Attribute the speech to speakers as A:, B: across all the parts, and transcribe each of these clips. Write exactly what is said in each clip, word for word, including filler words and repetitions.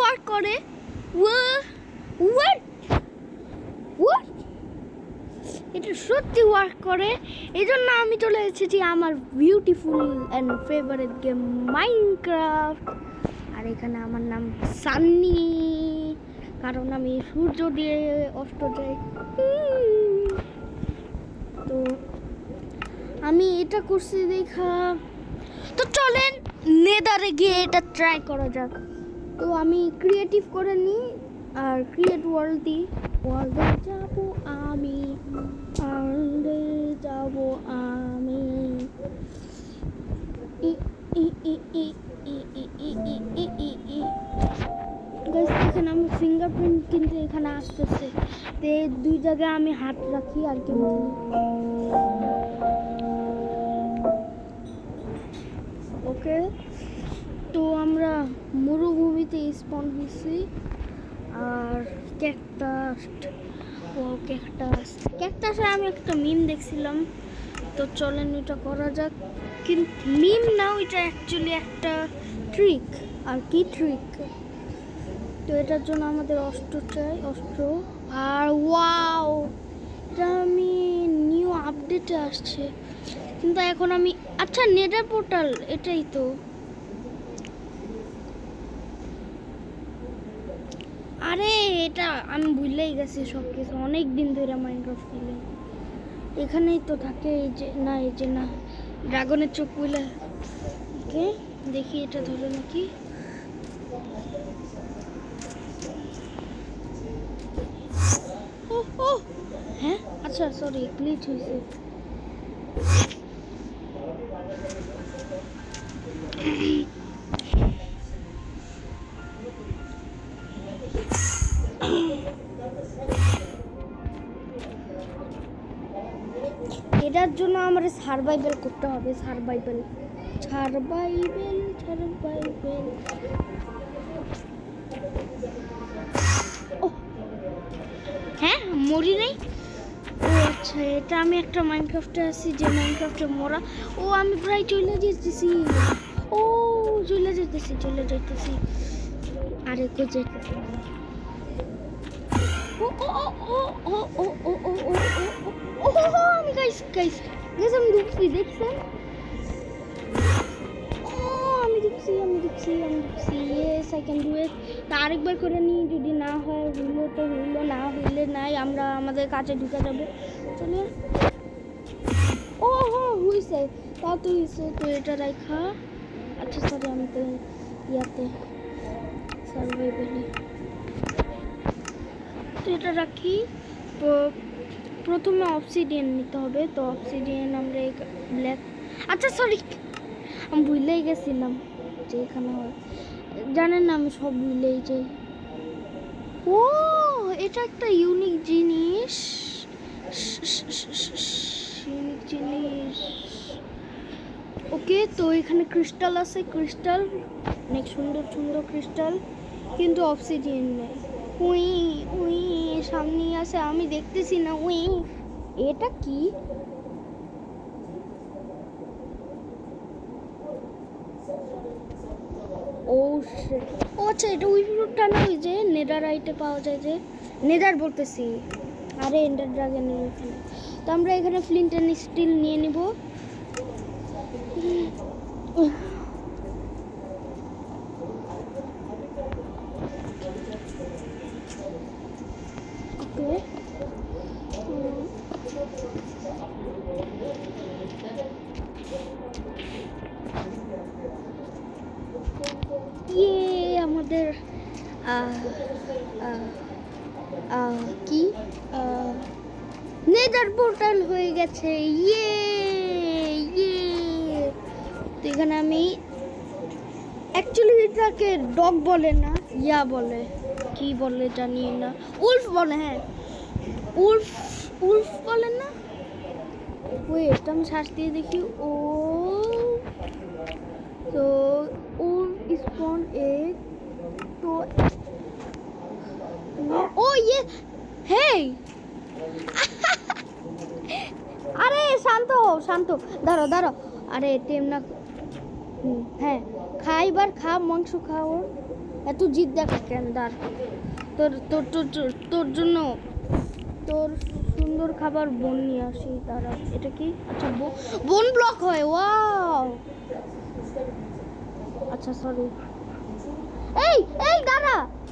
A: Work করে। What what এটা সত্যি ওয়ার্ক করে। এই জন্য আমি চলে এসেছি আমার beautiful and favourite game Minecraft. আর এখানে আমার নাম সান্নি, কারণ আমি সূর্য দিয়ে অস্ত যাই। তো আমি এটা করছি দেখা, তো চলেন নেদারে গিয়ে এটা ট্রাই করা যাক। তো আমি ক্রিয়েটিভ করে নিই আর ক্রিয়েট ওয়ার্ল্ড দিই। ওয়ার্ল্ডে যাব আমি, ওয়ার্ল্ডে যাব আমি। ই ই ই ই ই ই ই ই ই ই গাইস, এখানে আমি ফিঙ্গারপ্রিন্ট কিন্তু এখানে আসতেছে। তো দুই জায়গায় আমি হাত রাখি আর কি। ওকে, তো আমরা মরুভূমিতে স্পন হয়েছি। আর ক্যাকটাস, ও ক্যাকটাস ক্যাকটাসে আমি একটা মিম দেখছিলাম। তো চলেন ওইটা করা যাক। কিন্তু মিম না, ওইটা অ্যাকচুয়ালি একটা ট্রিক। আর কি ট্রিক? তো এটার জন্য আমাদের অস্ত্র চাই, অস্ত্র। আর ওয়াও, এটা আমি নিউ আপডেটে আসছে। কিন্তু এখন আমি, আচ্ছা নেদার পোর্টাল এটাই তো। আরে এটা আমি ভুলেই গেছি সব কিছু, অনেক দিন ধরে মাইনক্রাফট খেলে। এখানেই তো থাকে। এই যে না, এই যে না, ড্রাগনের চোখ বলে। ওকে, দেখি এটা ধরে নাকি। ও ও হ্যাঁ, আচ্ছা সরি, গ্লিচ হয়েছে। এটার জন্য আমার সারভাইভাল করতে হবে। সারভাইভাল সারভাইভাল সারভাইভাল ও হ্যাঁ, মরি নাই। ও আচ্ছা, এটা আমি একটা মাইনক্রাফটে আছি, যে মাইনক্রাফটে মরা। ও আমি প্রায় চলে যেতেছি। ও চলে যেতেছি চলে যেতেছি আরে কো যেতেছি। ও ও ও ও ও ও ও ও ও ও আমি গাইস গাইস গাইস আমি দেখছি, দেখছেন? ও আমি দেখছি আমি দেখছি আমি দেখছি yes I can do it. তা আরেকবার করে নিই, যদি না হয় হইলো তো হইলো, না হইলে নাই, আমরা আমাদের কাছে ঢুকে যাবো। চলে। ও হ্যাঁ হইছে, তা তো হইছে। তো এটা রাখা, আচ্ছা সরি, আমি তো ইয়াতে সার্ভাইভালে তো এটা রাখি। তো প্রথমে অবসিডিয়ান নিতে হবে। তো অবসিডিয়ান আমরা ব্ল্যাক, আচ্ছা সরি আমি ভুলেই গেছিলাম যে এখানে হয়। জানেন না আমি সব ভুলেই যাই। ও এটা একটা ইউনিক জিনিস, ইউনিক জিনিস। ওকে, তো এখানে ক্রিস্টাল আছে, ক্রিস্টাল অনেক সুন্দর সুন্দর ক্রিস্টাল, কিন্তু অবসিডিয়ান নেই। উই উই সামনে আছে, আমি দেখতেছি না। উই এটা কি? ও ও আচ্ছা, এটা উই ফ্রুটটা না, ওই যে নেদারাইটে পাওয়া যায়, যে নেদার বলতেছি, আরে এন্ডার ড্রাগন নেই এখানে। তো আমরা এখানে ফ্লিন্ট অ্যান্ড স্টিল নিয়ে নিব। ওকে, ইয়ে আমাদের কি নেদার পোর্টাল হয়ে গেছে। ইয়ে ইয়ে তো এখানে আমি অ্যাকচুয়ালি এটাকে ডগ বলে না, ইয়া বলে, কি বলে জানি না, উলফ বলে। হ্যাঁ উলফ, উলফ বলে না। ওয়েট আমি সার্চ দিয়ে দেখি। ও তো উলফ স্পন এগ। তো ও ইয়ে হেই আরে শান্ত শান্ত, দাঁড়ো দাঁড়ো, আরে টেম না। হ্যাঁ খাইবার খা, মাংস খাও। এত জিদ দেখা কেন দার তোর তোর তোর তোর- তোর জন্য তোর সুন্দর খাবার বোন নিয়ে আসি দাঁড়া এটা কি আচ্ছা বো- বোন ব্লক হয় ওয়াও আচ্ছা সরি এই এই দাঁড়া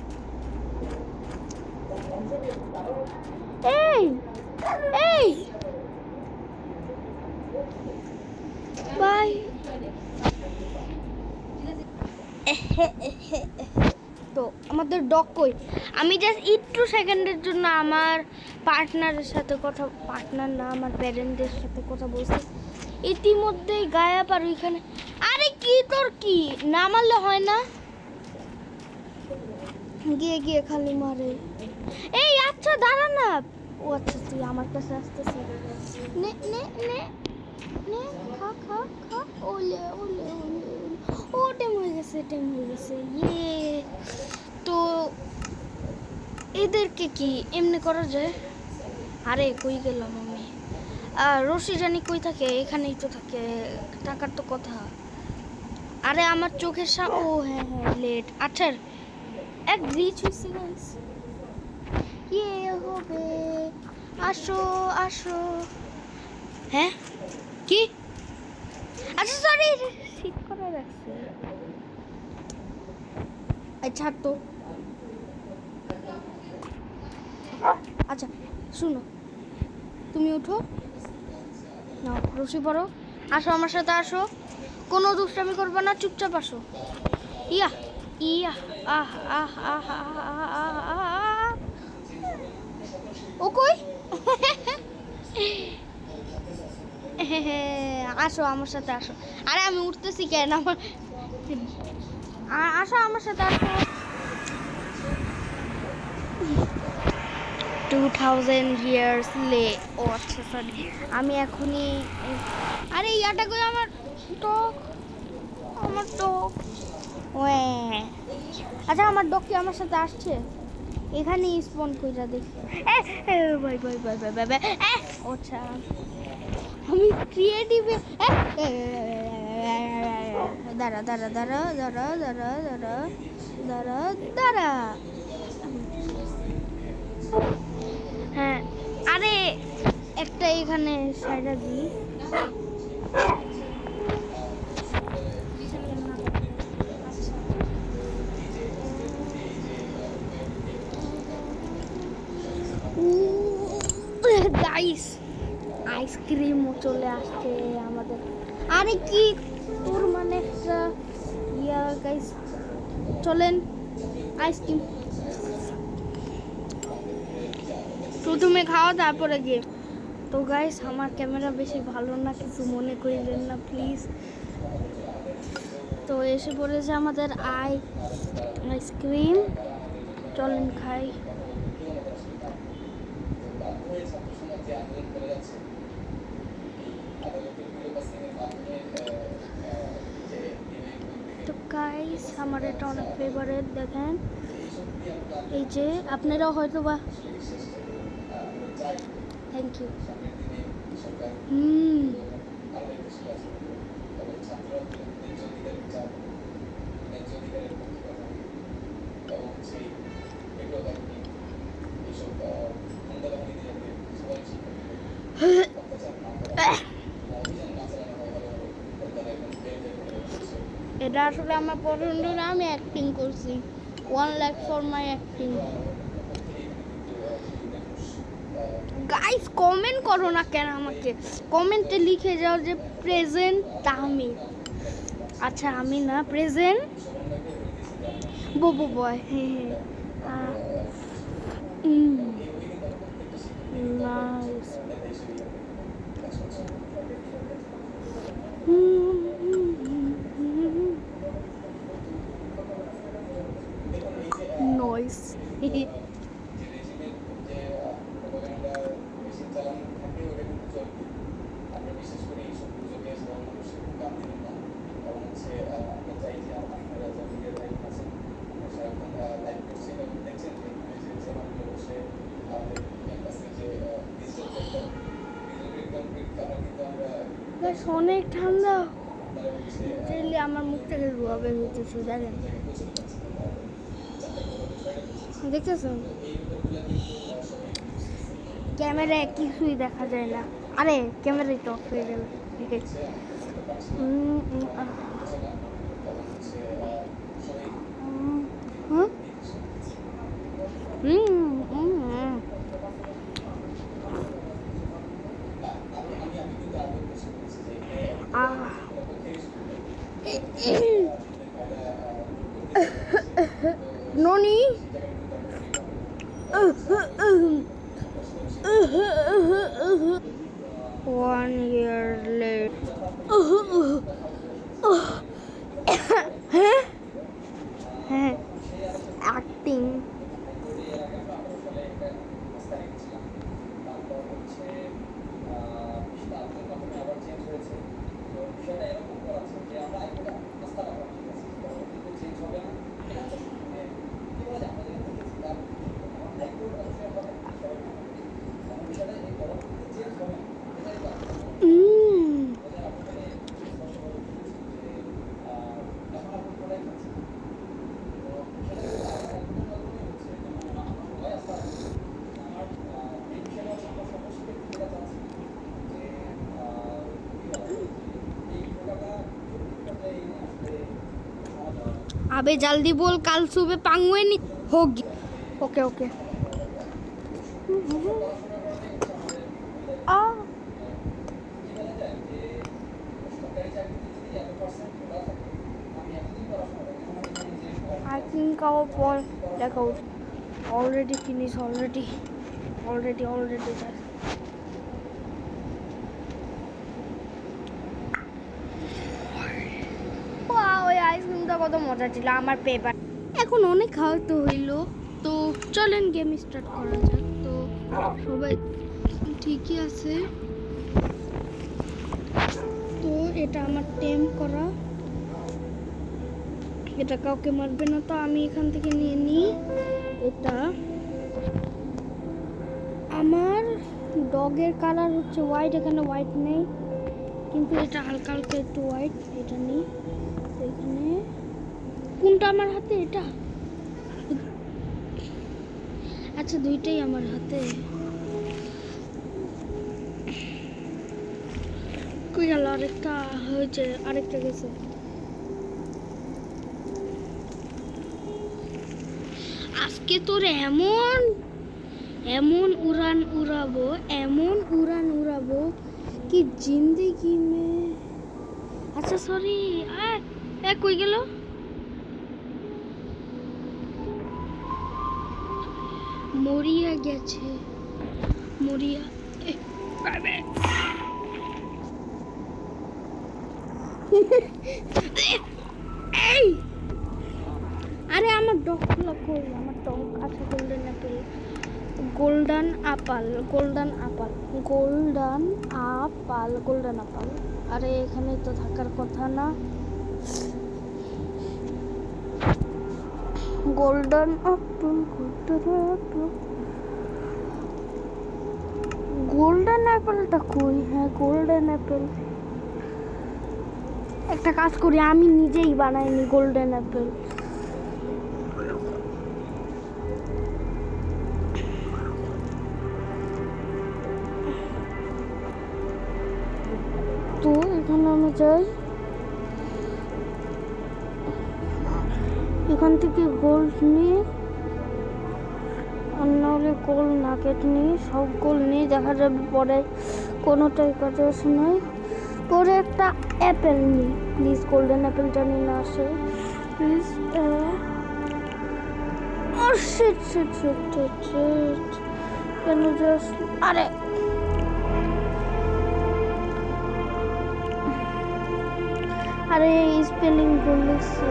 A: এই এই বাই তো আমাদের ডগ কই আমি জাস্ট একটু সেকেন্ডের জন্য আমার পার্টনারের সাথে কথা পার্টনার না আমার প্যারেন্টদের সাথে কথা বলছি ইতিমধ্যেই গায়েব আর ওইখানে আরে কি তোর কি না মারলে হয় না গিয়ে গিয়ে খালি মারে এই আচ্ছা দাঁড়া না ও আচ্ছা তুই আমার কাছে আসতেছিস নে নে নে নে খা খা খা ওলে ওলে ওলে ওলে ও টাইম হয়ে গেছে টাইম হয়ে গেছে ইয়ে তো এদেরকে কি এমনি করা যায় আরে কই গেলাম আমি আর রশি জানি কই থাকে এখানেই তো থাকে টাকার তো কথা আরে আমার চোখের সামনে ও হ্যাঁ হ্যাঁ লেট আচ্ছা এক গ্লিচ হয়েছে গাইস ইয়ে হবে আসো আসো হ্যাঁ কি আচ্ছা সরি ঠিক করে রাখছে আচ্ছা তো আচ্ছা শুনো তুমি উঠো না রশি পড়ো আসো আমার সাথে আসো কোনো দুষ্টামি করবে না চুপচাপ আসো ইয়া ইয়া আহ আহ আহ আহ আহ ও কই আসো আমার সাথে আসো আরে আমি উঠতেছি কেন আমার আসো আমার সাথে আসো টু থাউজেন্ড ইয়ার্স লে ও আচ্ছা সরি আমি এখনই আরে ইয়াটা কই আমার ডগ আমার ডগ ওয়ে আচ্ছা আমার ডগ কি আমার সাথে আসছে এখানে স্পন কইরা দেখি এ bye bye bye bye bye আচ্ছা আমি ক্রিয়েটিভ দাঁড়া দাঁড়া দাঁড়া দাঁড়া দাঁড়া দাঁড়া দাঁড়া দাঁড়া হ্যাঁ আরে একটা এখানে সাইডা দিই গাইস আইসক্রিমও চলে আসছে আমাদের আরে কি তোর মানে একটা ইয়া গাইস চলেন আইসক্রিম প্রথমে খাওয়া তারপরে গিয়ে তো গাইস আমার ক্যামেরা বেশি ভালো না কিছু মনে করিলেন না প্লিজ তো এসে পড়েছে আমাদের আই আইসক্রিম চলেন খাই তো গাইস আমার এটা অনেক ফেভারিট দেখেন এই যে আপনারাও হয়তো বা থ্যাংক ইউ হুম এটা আসলে আমার পছন্দ না আমি অ্যাক্টিং করছি one lakh for my acting guys comment করো না কেন আমাকে কমেন্টে লিখে যাও যে প্রেজেন্ট তাহমি আচ্ছা আমি না প্রেজেন্ট ববু বয় হ্যাঁ হ্যাঁ নাইস নয়েস অনেক ঠান্ডা আমার মুখ থেকে ধোয়া বের হইতেছে দেখেন দেখতেছো ক্যামেরায় কিছুই দেখা যায় না। আরে ক্যামেরাই তো অফ হয়ে গেল। ঠিক আছে হুম হুম Noni? One year later. Acting. अबे जल्दी बोल, कल सुबह पांगुए नहीं होगी। Okay okay ah I think our ball like out already finished already already already guys. আইসক্রিমটা কত মজা ছিল আমার পেপার। এখন অনেক খাওয়া তো হইলো, তো চলেন গেম স্টার্ট করা যাক। তো সবাই ঠিকই আছে, তো এটা আমার টেম করা, এটা কাউকে মারবে না। তো আমি এখান থেকে নিয়ে নিই এটা। আমার ডগের কালার হচ্ছে হোয়াইট, এখানে হোয়াইট নেই কিন্তু এটা হালকা হালকা একটু হোয়াইট, এটা নিই। এখানে কোনটা আমার হাতে? এটা আচ্ছা দুইটাই আমার হাতে। কই গেল আরেকটা? হয়েছে আরেকটা গেছে। আজকে তোর এমন এমন উড়ান উড়াবো, এমন উড়ান উড়াবো কি জিন্দেগি মে। আচ্ছা সরি, এ কই গেল? মরিয়া গেছে, মরিয়া। আরে আমার ডগগুলো কই? আমার ডগ আছে golden apple, golden apple, golden apple, golden apple, golden apple. আরে এখানে তো থাকার কথা না। Golden apple, golden apple, golden অ্যাপেলটা কই? হ্যাঁ গোল্ডেন অ্যাপেল। একটা কাজ করি, আমি নিজেই বানাইনি গোল্ডেন অ্যাপেল। তো এখানে আমি যাই, এখান থেকে গোল্ড নিয়ে, আর নাহলে গোল্ড নাগেট নিয়ে, সব গোল্ড নিয়ে দেখা যাবে পরে কোনোটাই কাজে আসে নয়। পরে একটা অ্যাপেল নিই প্লিজ, গোল্ডেন অ্যাপেলটা নিয়ে না আসে প্লিজ। ও shit shit shit shit shit, কেন জাস্ট আরে আরে স্পেলিং ভুল লিখছি।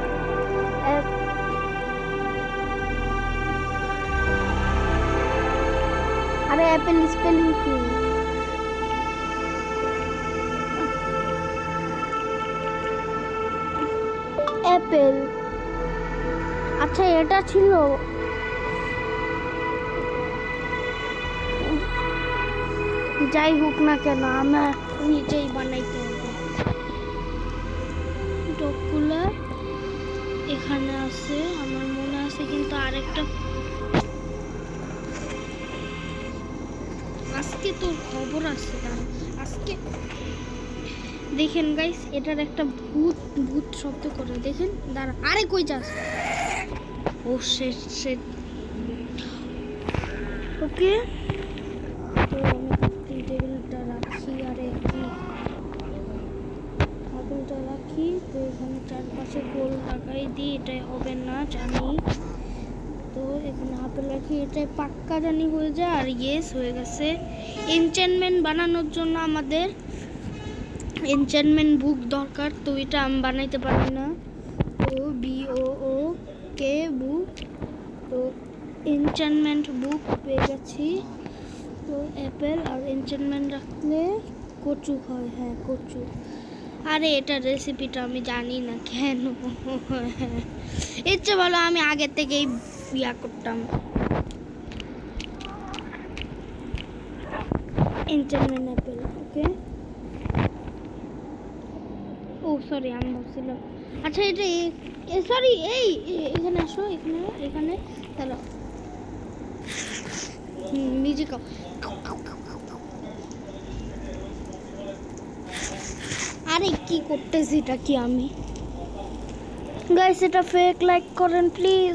A: আরে অ্যাপেল স্পেলিং কি? অ্যাপেল। আচ্ছা এটা ছিল, যাই হোক না কেন আমার নিজেই বানাইতে হবে। ডগগুলা এখানে আছে আমার মনে আছে, কিন্তু আরেকটা আজকে তোর খবর আছে না আজকে দেখেন গাইস এটার একটা ভূত ভূত শব্দ করে দেখেন দাঁড়া আরে কই যাস ও শিট শিট ওকে তো আমি ক্রাফটিং টেবিলটা রাখি আরে কি আপেলটা রাখি তো এখানে চারপাশে গোল লাগাই দিই এটাই হবে না জানি তো এখানে আপেল রাখি এটাই পাক্কা জানি হয়ে যায় আর ইয়েস হয়ে গেছে এনচ্যান্টমেন্ট বানানোর জন্য আমাদের এনচ্যান্টমেন্ট বুক দরকার তো এটা আমি বানাইতে পারি না তো বি ও ও কে বুক তো এনচ্যান্টমেন্ট বুক পেয়ে গেছি তো অ্যাপেল আর এনচ্যান্টমেন্ট রাখলে কচু হয় হ্যাঁ কচু আরে এটা রেসিপিটা আমি জানি না কেন ইচ্ছে ভালো আমি আগে থেকেই ইয়া করতাম এনচ্যান্টমেন্ট অ্যাপেল ওকে ও সরি আমি বলছিলাম আচ্ছা এটা সরি এই এখানে আসো এখানে এখানে চলো হুম মিউজিক আরে কি করতেছি এটা কি আমি গাইস এটা ফেক লাইক করেন প্লিজ